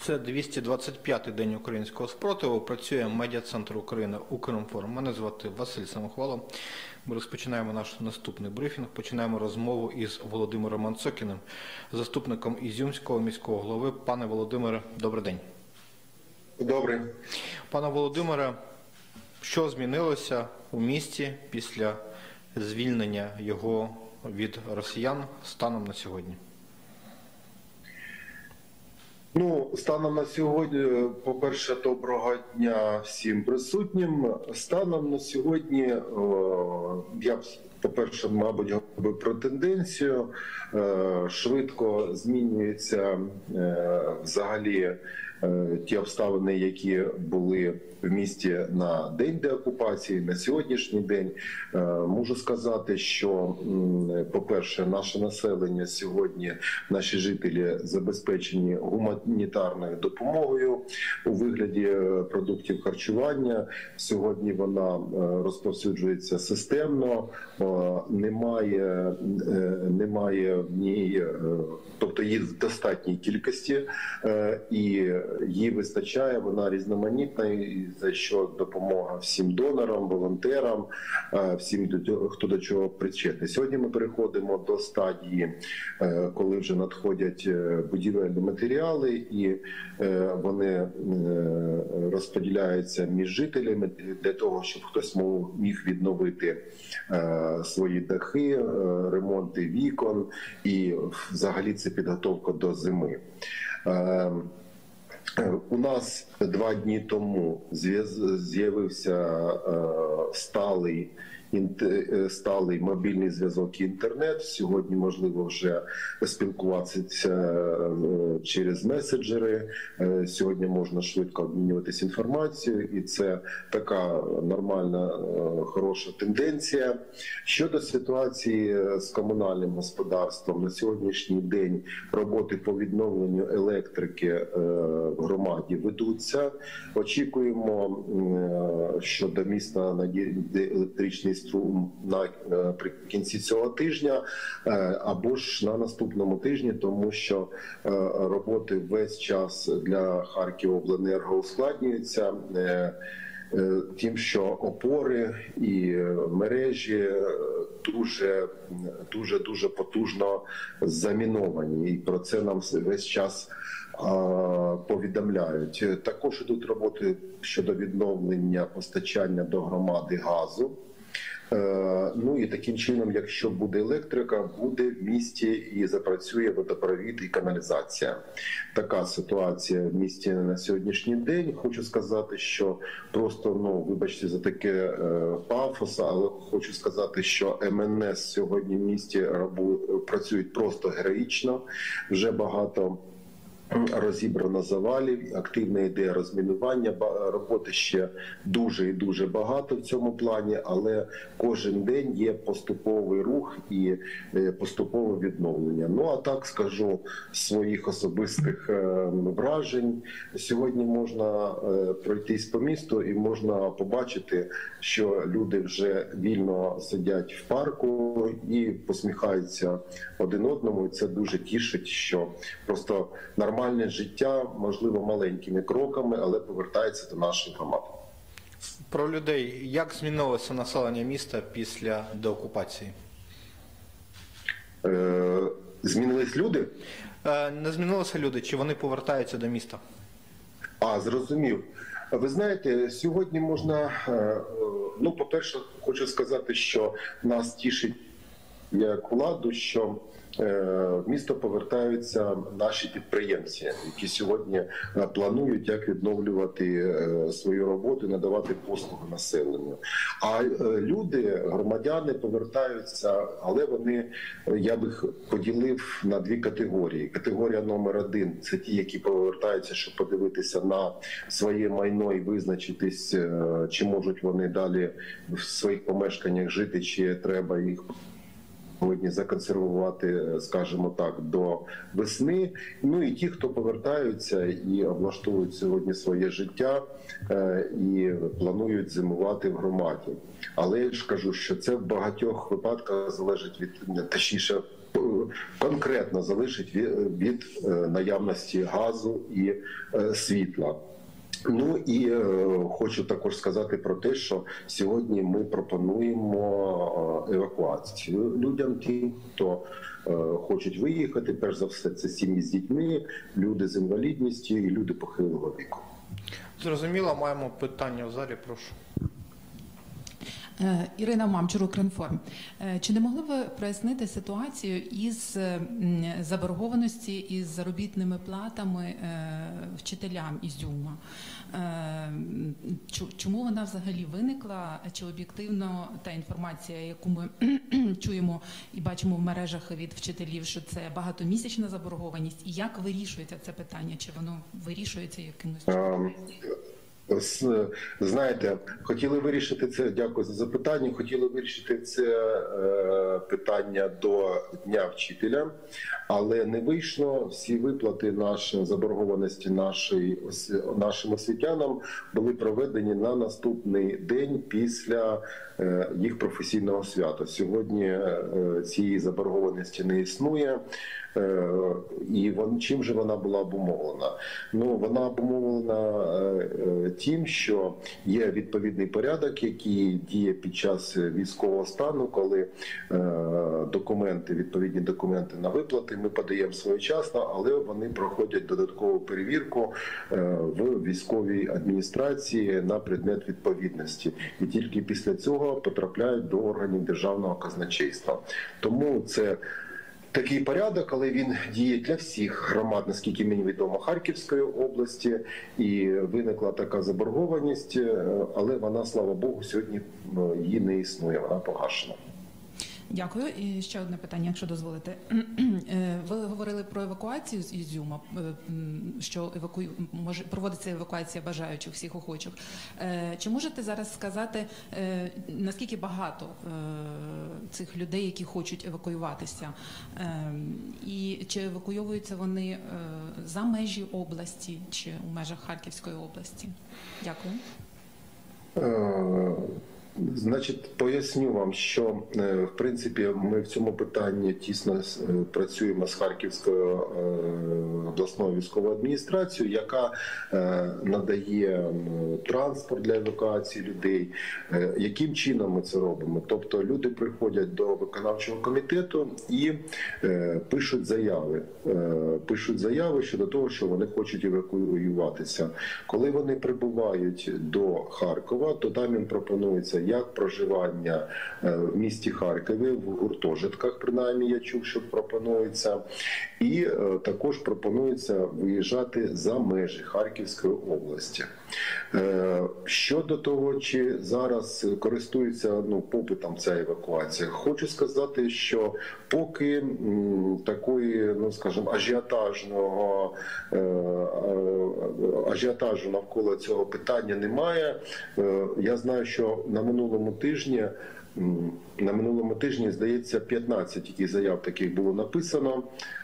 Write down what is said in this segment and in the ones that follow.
Це 225-й день українського спротиву. Працює медіа-центр України «Укрінформ». Мене звати Василь Самохвалов. Ми розпочинаємо наш наступний брифінг. Починаємо розмову із Володимиром Мацокіним, заступником Ізюмського міського голови. Пане Володимире, добрий день. Добрий. Пане Володимире, що змінилося у місті після звільнення його від росіян станом на сьогодні? Ну, станом на сьогодні, по-перше, доброго дня всім присутнім. Станом на сьогодні, я б, по-перше, мабуть, говорив про тенденцію. Швидко змінюються взагалі ті обставини, які були в місті на день деокупації, на сьогоднішній день. Можу сказати, що, по-перше, наше населення сьогодні, наші жителі забезпечені гуманітарною допомогою у вигляді продуктів харчування. Сьогодні вона розповсюджується системно, немає в ній, тобто її в достатній кількості, і їй вистачає, вона різноманітна, і за що допомога всім донорам, волонтерам, всім, хто до чого причетний. Сьогодні ми переходимо до стадії, коли вже надходять будівельні матеріали, і вони розподіляються між жителями для того, щоб хтось міг відновити свої дахи, ремонти вікон, і взагалі це підготовка до зими. У нас 2 дні тому з'явився сталий мобільний зв'язок і інтернет. Сьогодні можливо вже спілкуватися через меседжери. Сьогодні можна швидко обмінюватися інформацією, і це така нормальна, хороша тенденція. Щодо ситуації з комунальним господарством, на сьогоднішній день роботи по відновленню електрики в громаді ведуться. Очікуємо, що до міста надійде електричний струм наприкінці цього тижня або ж на наступному тижні, тому що роботи весь час для Харківобленерго ускладнюються тим, що опори і мережі дуже потужно заміновані, і про це нам весь час повідомляють. Також ідуть роботи щодо відновлення постачання до громади газу. Ну і таким чином, якщо буде електрика, буде в місті і запрацює водопровід і каналізація. Така ситуація в місті на сьогоднішній день. Хочу сказати, що просто, вибачте за таке пафос, але хочу сказати, що МНС сьогодні в місті працюють просто героїчно. Вже багато розібрано завалів, активна ідея розмінування, роботи ще дуже і дуже багато в цьому плані, але кожен день є поступовий рух і поступове відновлення. Ну а так скажу своїх особистих вражень. Сьогодні можна пройтись по місту і можна побачити, що люди вже вільно сидять в парку і посміхаються один одному, і це дуже тішить, що просто нормальне життя, можливо, маленькими кроками, але повертається до нашої громади. Про людей. Як змінилося населення міста після деокупації? Змінились люди? Не змінилися люди, чи вони повертаються до міста? Зрозумів. Ви знаєте, сьогодні можна, по-перше, хочу сказати, що нас тішить як владу, що в місто повертаються наші підприємці, які сьогодні планують, як відновлювати свою роботу, надавати послуги населенню. А люди, громадяни повертаються, але вони, я би їх поділив на 2 категорії. Категорія номер 1 – це ті, які повертаються, щоб подивитися на своє майно і визначитись, чи можуть вони далі в своїх помешканнях жити, чи треба їх сьогодні законсервувати, скажімо так, до весни. Ну і ті, хто повертаються і облаштовують сьогодні своє життя і планують зимувати в громаді. Але я ж кажу, що це в багатьох випадках залежить від, точніше, конкретно залежить від наявності газу і світла. Ну і хочу також сказати про те, що сьогодні ми пропонуємо евакуацію людям, тим, хто хочуть виїхати. Перш за все, це сім'ї з дітьми, люди з інвалідністю і люди похилого віку. Зрозуміло, маємо питання в залі, прошу. Ірина Мамчур, Укрінформ. Чи не могли ви прояснити ситуацію із заборгованості із заробітними платами вчителям Ізюма? Чому вона взагалі виникла? Чи об'єктивно та інформація, яку ми чуємо і бачимо в мережах від вчителів, що це багатомісячна заборгованість? І як вирішується це питання? Чи воно вирішується якимось чином? Знаєте, хотіли вирішити це, дякую за запитання, хотіли вирішити це питання до Дня вчителя, але не вийшло. Всі виплати заборгованості нашим освітянам були проведені на наступний день після їх професійного свята. Сьогодні цієї заборгованості не існує. І чим же вона була обумовлена? Ну, вона обумовлена тим, що є відповідний порядок, який діє під час військового стану, коли відповідні документи на виплати ми подаємо своєчасно, але вони проходять додаткову перевірку в військовій адміністрації на предмет відповідності. І тільки після цього потрапляють до органів державного казначейства. Тому це такий порядок, але він діє для всіх громад, наскільки мені відомо, Харківської області, і виникла така заборгованість, але вона, слава Богу, сьогодні її не існує, вона погашена. Дякую. І ще одне питання, якщо дозволите. Ви говорили про евакуацію з Ізюма, що проводиться евакуація бажаючих, всіх охочих. Чи можете зараз сказати, наскільки багато цих людей, які хочуть евакуюватися? І чи евакуйовуються вони за межі області чи у межах Харківської області? Дякую. Значить, поясню вам, що в принципі ми в цьому питанні тісно працюємо з Харківською обласною військовою адміністрацією, яка надає транспорт для евакуації людей. Яким чином ми це робимо? Тобто люди приходять до виконавчого комітету і пишуть заяви щодо того, що вони хочуть евакуюватися. Коли вони прибувають до Харкова, то там їм пропонується як проживання в місті Харкові, в гуртожитках, принаймні я чув, що пропонується, і також пропонується виїжджати за межі Харківської області. Щодо того, чи зараз користується попитом ця евакуація, хочу сказати, що поки такої, скажімо, ажіотажу навколо цього питання немає. Я знаю, що на минулому тижні, здається, 15 тільки заяв таких було написано,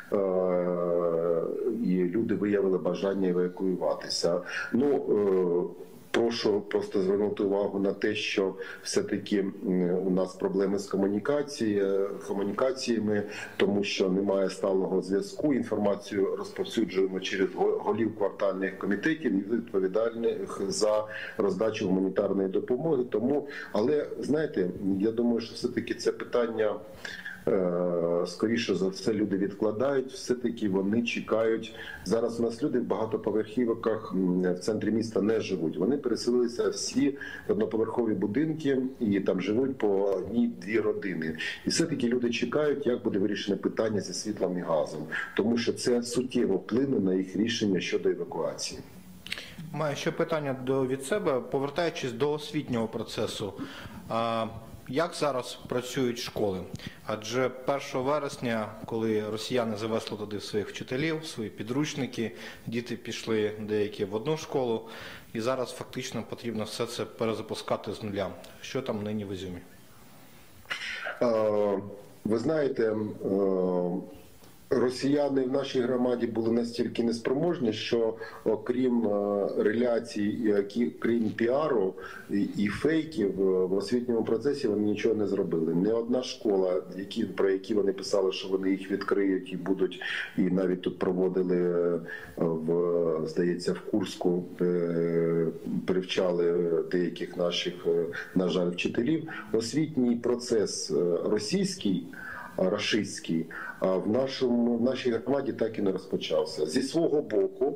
і люди виявили бажання евакуюватися. Прошу просто звернути увагу на те, що все-таки у нас проблеми з комунікаціями, тому що немає сталого зв'язку. Інформацію розповсюджуємо через голів квартальних комітетів і відповідальних за роздачу гуманітарної допомоги. Але знаєте, я думаю, що все-таки це питання скоріше за все люди відкладають, все-таки вони чекають. Зараз у нас люди в багатоповерхівках в центрі міста не живуть. Вони переселилися всі в одноповерхові будинки і там живуть по одній-дві родини. І все-таки люди чекають, як буде вирішене питання зі світлом і газом, тому що це суттєво вплине на їх рішення щодо евакуації. Маю ще питання від себе, повертаючись до освітнього процесу. Як зараз працюють школи? Адже 1 вересня, коли росіяни завезли туди своїх вчителів, свої підручники, діти пішли деякі в одну школу, і зараз фактично потрібно все це перезапускати з нуля. Що там нині в Ізюмі? Ви знаєте, Росіяни в нашій громаді були настільки неспроможні, що окрім реляцій, крім піару і фейків, в освітньому процесі вони нічого не зробили. Не одна школа, про які вони писали, що вони їх відкриють і будуть, і навіть тут проводили, здається, в Курську, привчали деяких наших, на жаль, вчителів. Освітній процес російський, рашистський, в нашій громаді так і не розпочався. Зі свого боку,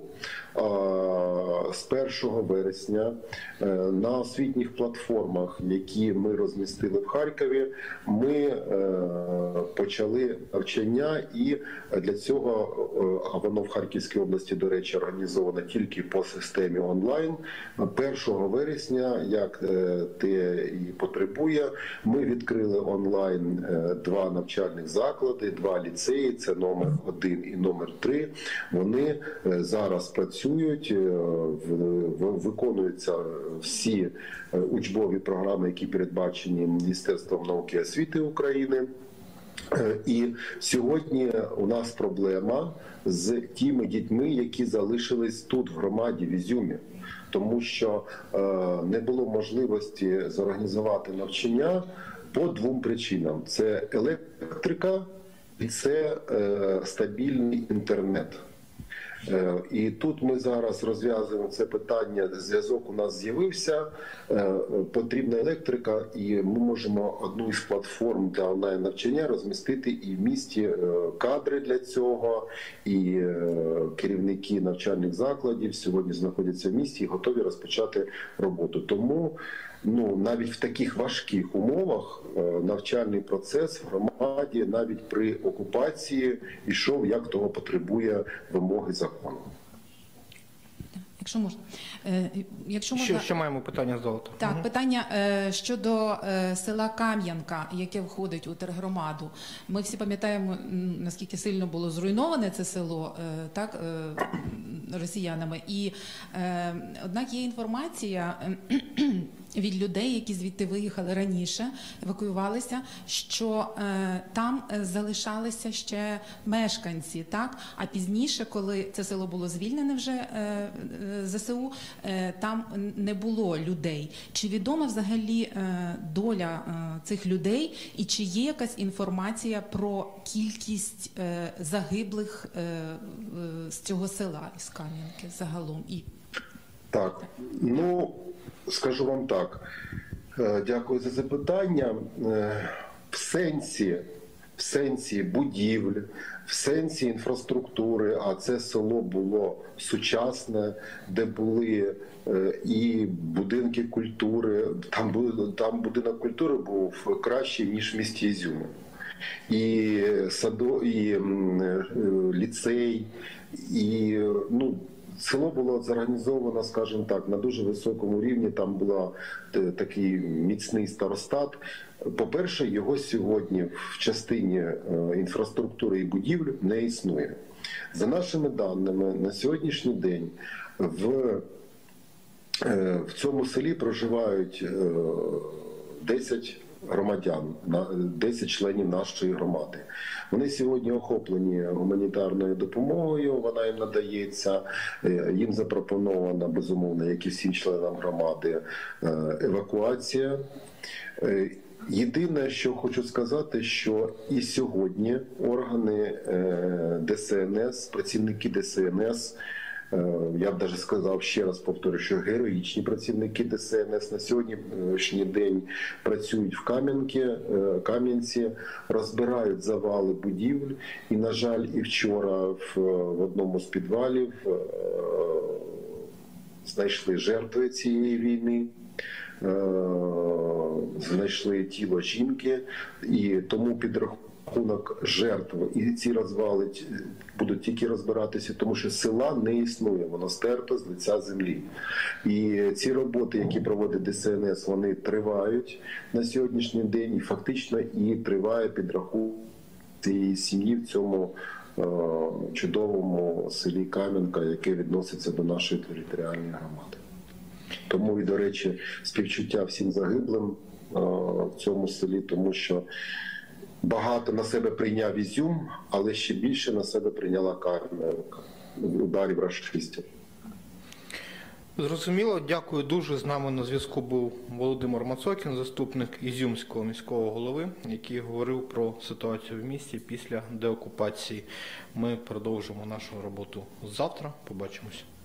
з 1 вересня на освітніх платформах, які ми розмістили в Харкові, ми почали навчання, і для цього, а воно в Харківській області, до речі, організовано тільки по системі онлайн, 1 вересня, як те і потребує, ми відкрили онлайн 2 навчальних заклади, 2 ліцеї, це номер 1 і номер 3. Вони зараз працюють, виконуються всі учбові програми, які передбачені Міністерством науки і освіти України. І сьогодні у нас проблема з тими дітьми, які залишились тут, в громаді, в Ізюмі. Тому що не було можливості зорганізувати навчання по 2 причинам. Це електрика і це стабільний інтернет. І тут ми зараз розв'язуємо це питання, зв'язок у нас з'явився, потрібна електрика, і ми можемо одну із платформ для онлайн-навчання розмістити і в місті кадри для цього, і керівники навчальних закладів сьогодні знаходяться в місті і готові розпочати роботу. Тому навіть в таких важких умовах навчальний процес в громаді навіть при окупації йшов, як того потребує вимоги закону. Якщо можна... Ще маємо питання з Золота. Так, питання щодо села Кам'янка, яке входить у тергромаду. Ми всі пам'ятаємо, наскільки сильно було зруйноване це село, так, росіянами. І однак є інформація від людей, які звідти виїхали раніше, евакуювалися, що там залишалися ще мешканці, так? А пізніше, коли це село було звільнене вже ЗСУ, там не було людей. Чи відома взагалі доля цих людей і чи є якась інформація про кількість загиблих з цього села, із Кам'янки загалом? Так, скажу вам так, дякую за запитання. В сенсі будівель, в сенсі інфраструктури, а це село було сучасне, де були і будинки культури, там будинок культури був кращий, ніж в місті Ізюмі. І ліцей, і село було зорганізовано, скажімо так, на дуже високому рівні, там був такий міцний старостат. По-перше, його сьогодні в частині інфраструктури і будівель не існує. За нашими даними, на сьогоднішній день в цьому селі проживають 10 громадян, 10 членів нашої громади. Вони сьогодні охоплені гуманітарною допомогою, вона їм надається, їм запропонована, безумовно, як і всім членам громади, евакуація. Єдине, що хочу сказати, що і сьогодні органи ДСНС, працівники ДСНС, я б навіть сказав, ще раз повторю, що героїчні працівники ДСНС на сьогоднішній день працюють в Кам'янці, розбирають завали будівель. І, на жаль, і вчора в одному з підвалів знайшли жертви цієї війни. Знайшли тіло жінки, і тому підрахунок жертв і ці розвали будуть тільки розбиратися, тому що села не існує, воно стерто з лиця землі. І ці роботи, які проводить ДСНС, вони тривають на сьогоднішній день, і фактично і триває підрахунок цієї сім'ї в цьому чудовому селі Кам'янка, яке відноситься до нашої територіальної громади. Тому і, до речі, співчуття всім загиблим в цьому селі, тому що багато на себе прийняв Ізюм, але ще більше на себе прийняла Кам'янка ударів рашистів. Зрозуміло, дякую дуже. З нами на зв'язку був Володимир Мацокін, заступник Ізюмського міського голови, який говорив про ситуацію в місті після деокупації. Ми продовжимо нашу роботу завтра. Побачимось.